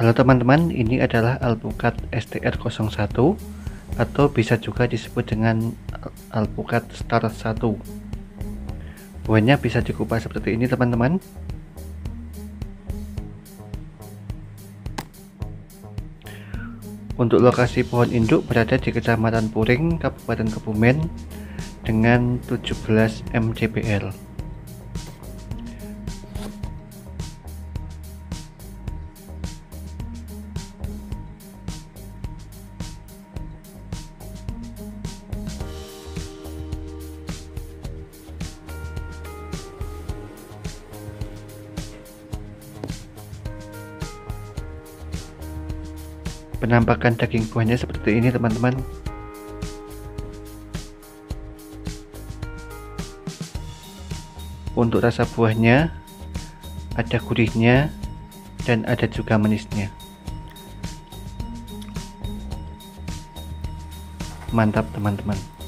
Halo teman-teman, ini adalah alpukat STR01 atau bisa juga disebut dengan alpukat Star 1. Buahnya bisa dikupas seperti ini teman-teman. Untuk lokasi pohon induk berada di Kecamatan Puring, Kabupaten Kebumen dengan 17 mcbl. Penampakan daging buahnya seperti ini teman-teman. Untuk rasa buahnya ada gurihnya dan ada juga manisnya. Mantap teman-teman.